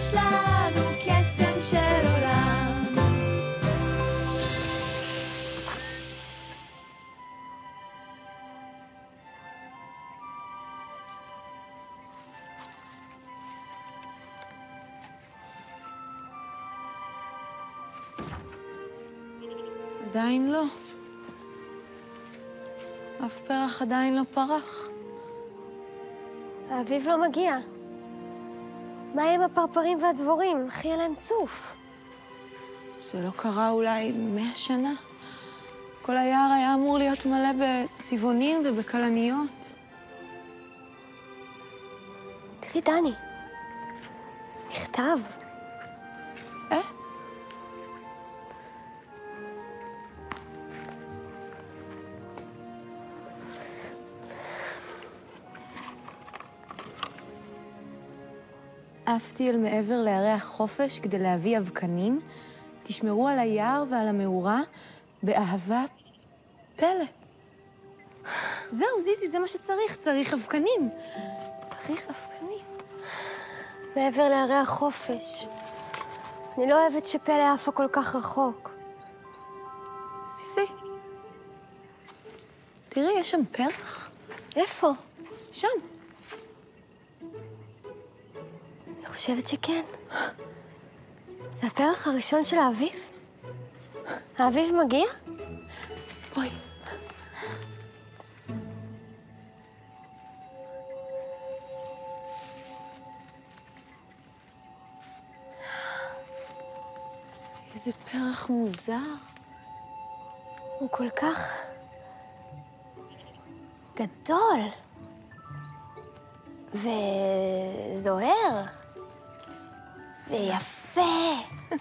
יש לנו קסם של עולם. עדיין לא. אף פרח עדיין לא פרח. האביב לא מגיע. מה עם הפרפרים והדבורים? איך יהיה להם צוף? זה לא קרה אולי 100 שנה? כל היער היה אמור להיות מלא בצבעונים ובכלניות. תראי, דני. מכתב. עפתי אל מעבר לירח חופש כדי להביא אבקנים. תשמרו על היער ועל המאורה באהבה פלא. זהו, זיזי, זה מה שצריך. צריך אבקנים. צריך אבקנים. מעבר לירח חופש. אני לא אוהבת שפלא עפה כל כך רחוק. זיזי. תראי, יש שם פרח. איפה? שם. אני חושבת שכן. זה הפרח הראשון של האביב? האביב מגיע? בואי. איזה פרח מוזר. הוא כל כך גדול וזוהר ויפה.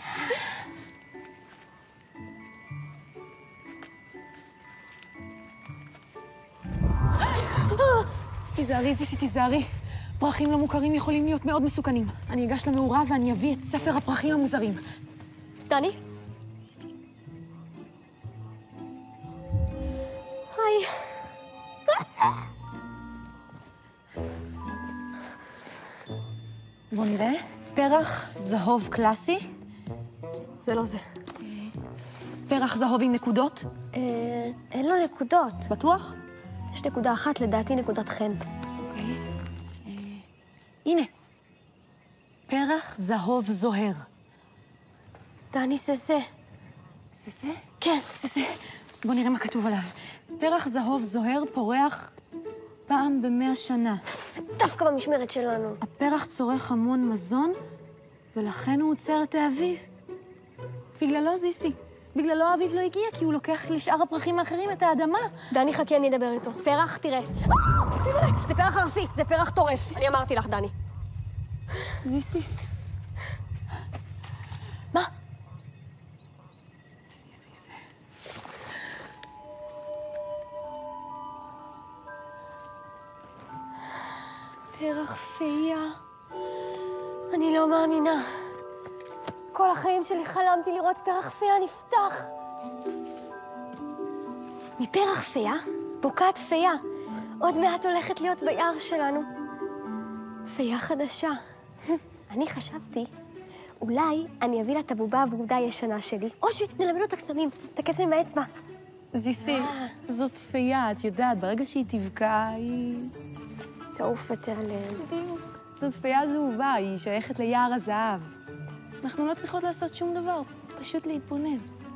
תיזהרי, זיסי, תיזהרי. פרחים לא מוכרים יכולים להיות מאוד מסוכנים. אני אגש למאורה ואני אביא את ספר הפרחים המוזרים. דני? היי. בוא נראה. פרח זהוב קלאסי. זה לא זה. פרח זהוב עם נקודות. אין לו נקודות. בטוח? יש נקודה אחת, לדעתי נקודת חן. אוקיי. הנה. פרח זהוב זוהר. דני, זה זה. זה זה? כן. זה זה. בוא נראה מה כתוב עליו. פרח זהוב זוהר פורח פעם ב100 שנה. דווקא במשמרת שלנו. הפרח צורך המון מזון, ולכן הוא עוצר את האביב. בגללו, זיסי. בגללו האביב לא הגיע, כי הוא לוקח לשאר הפרחים האחרים את האדמה. דני, חכי, אני אדבר איתו. פרח, תראה. זה פרח ארסי, זה פרח טורף. אני אמרתי לך, דני. זיסי. מה? פרח פייה. אני לא מאמינה. כל החיים שלי חלמתי לראות פרח פייה נפתח. מפרח פייה בוקעת פייה. עוד מעט הולכת להיות ביער שלנו. פייה חדשה. אני חשבתי, אולי אני אביא לה את הבובה הוורודה הישנה שלי, או שנלמד לו את הקסמים, את הקסם עם האצבע. זיסי, זאת פייה, את יודעת, ברגע שהיא תבקע, היא... תעוף ותיעלם. בדיוק. זאת פייה זהובה, היא שייכת ליער הזהב. אנחנו לא צריכות לעשות שום דבר, פשוט להתבונן.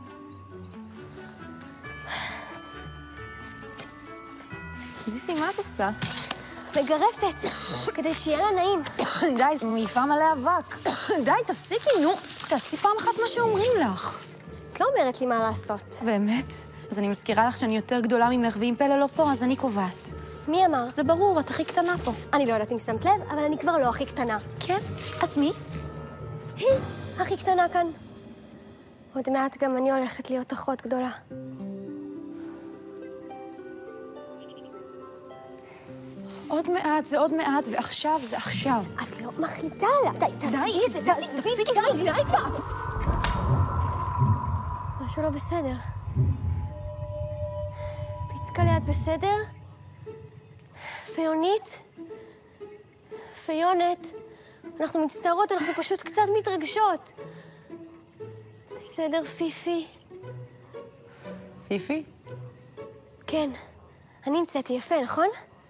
זיסי, מה את עושה? מגרפת, כדי שיהיה לה נעים. די, מעיפה מלא אבק. די, תפסיקי, נו. תעשי פעם אחת מה שאומרים לך. את לא אומרת לי מה לעשות. באמת? אז אני מזכירה לך שאני יותר גדולה ממך, ואם פלא לא פה, אז אני קובעת. מי אמר? זה ברור, את הכי קטנה פה. אני לא יודעת אם שמת לב, אבל אני כבר לא הכי קטנה. כן? אז מי? היא הכי קטנה כאן. עוד מעט גם אני הולכת להיות אחות גדולה. עוד מעט, זה עוד מעט, ועכשיו זה עכשיו. את לא מחליטה לה. די, תעזבי את זה, תפסיקי, די כבר. משהו לא בסדר. פיצקלה, את בסדר? פיונית? פיונת? אנחנו מצטערות, אנחנו פשוט קצת מתרגשות. בסדר, פיפי? פיפי? כן. אני המצאתי יפה, נכון?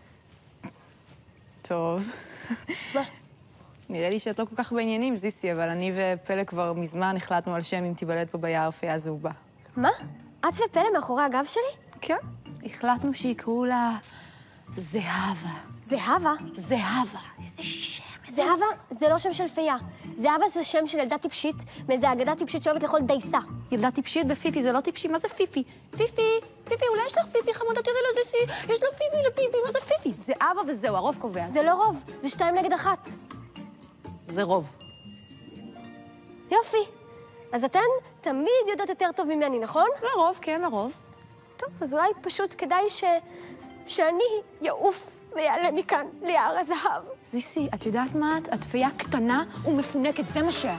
טוב. מה? נראה לי שאת לא כל כך בעניינים, זיסי, אבל אני ופלא כבר מזמן החלטנו על שם אם תיוולד פה ביער פיה זהובה. מה? את ופלא מאחורי הגב שלי? כן. החלטנו שיקראו לה זהבה. זהבה? זהבה. איזה שם. זהבה זה לא שם של פיה. זהבה זה שם של ילדה טיפשית, מאיזה אגדה טיפשית שאוהבת לאכול דייסה. ילדה טיפשית ופיפי, זה לא טיפשי, מה זה פיפי? פיפי, אולי יש לך פיפי חמודה, תראי לו זיסי, יש לו פיפי לפיפי, מה זה פיפי? זה אבא וזהו, הרוב קובע. זה לא רוב, זה 2 נגד 1. זה רוב. יופי. אז אתן תמיד יודעות יותר טוב ממני, נכון? לרוב, כן, לרוב. טוב, אז אולי פשוט כדאי שאני יעוף ויעלה מכאן ליער הזהב. זיסי, את יודעת מה את? את פיה קטנה ומפונקת, זה מה שאת.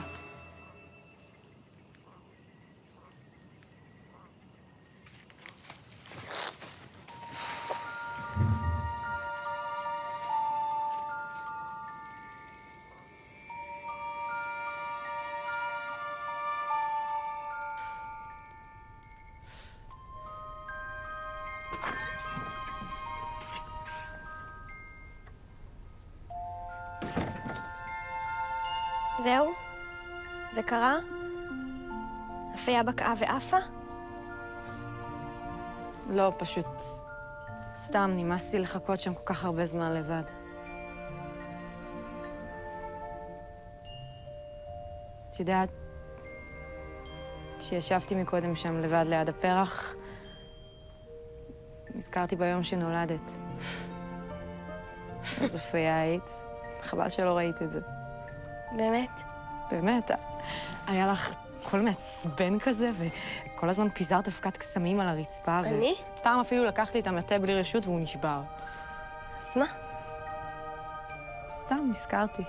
זהו? זה קרה? הפיה בקעה ועפה? לא, פשוט סתם נמאס לי לחכות שם כל כך הרבה זמן לבד. את יודעת, כשישבתי מקודם שם לבד ליד הפרח, נזכרתי ביום שנולדת. איזו פיה היית. חבל שלא ראית את זה. באמת? באמת, היה לך קול מעצבן כזה, וכל הזמן פיזרת אבקת קסמים על הרצפה. אני? פעם אפילו לקחתי את המטה בלי רשות והוא נשבר. אז מה? סתם, נזכרתי.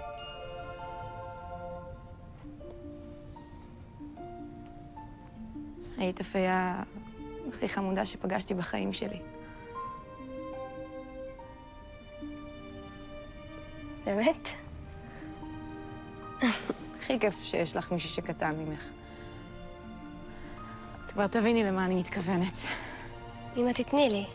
היית הפיה הכי חמודה שפגשתי בחיים שלי. באמת? הכי כיף שיש לך מישהו שקטן ממך. את כבר תביני למה אני מתכוונת. אמא, תתני לי.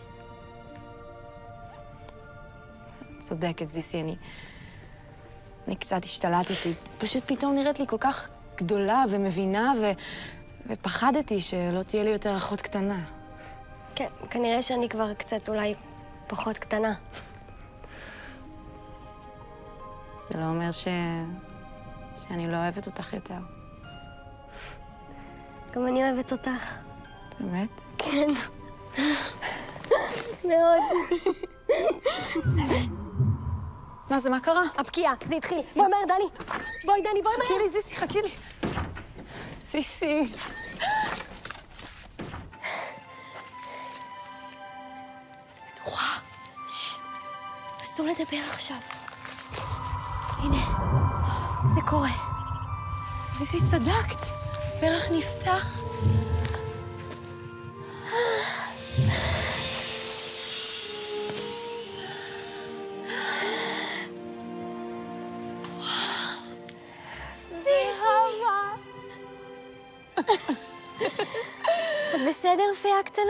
צודקת, זיסי, אני קצת השתלטתי. פשוט פתאום נראית לי כל כך גדולה ומבינה, ופחדתי שלא תהיה לי יותר אחות קטנה. כן, כנראה שאני כבר קצת אולי פחות קטנה. זה לא אומר שאני לא אוהבת אותך יותר. גם אני אוהבת אותך. באמת? כן. מאוד. מה זה, מה קרה? הפקיעה, זה התחיל. בואי מהר, דני. בואי, דני, בואי מהר. חכי לי, זיסי, חכי לי. זיסי. בטוחה. אסור לדבר עכשיו. הנה, זה קורה. זיסי, צדקת. פרח נפתח. את בסדר, פיה קטנה?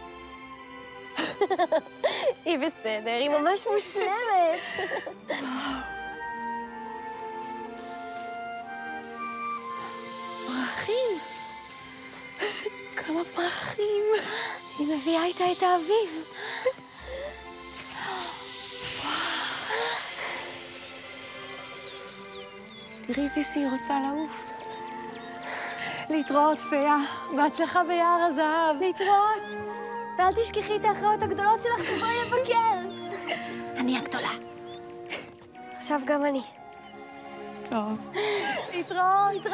היא בסדר, היא ממש מושלמת. פרחים. כמה פרחים. היא מביאה איתה את האביב. תראי, זיסי, היא רוצה לעוף. להתראות, פיה. בהצלחה ביער הזהב. להתראות. ואל תשכחי את האחיות הגדולות שלך, תבואי לבקר. אני הגדולה. עכשיו גם אני. טוב. להתראות.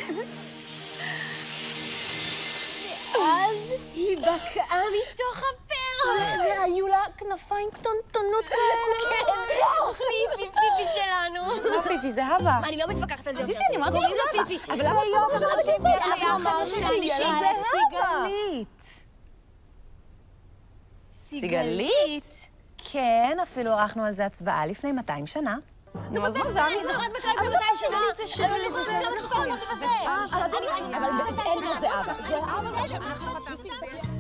ואז היא בקעה מתוך הפרח. והיו לה כנפיים קטנטנות כאלה. פיפי שלנו. לא פיפי, זה הווה. אני לא מתווכחת על זה. זיסי, אני אמרתי לך זה הווה. אבל למה את לא חושבת שזה היה אמרנו זה סיגלית. סיגלית? כן, אפילו ערכנו על זה הצבעה לפני 200 שנה. נו, אז מה זה? אני זוכרת בקרב במתי שנה. זה שלי. אבל אבל אין לזה אבא. זה אבא זה...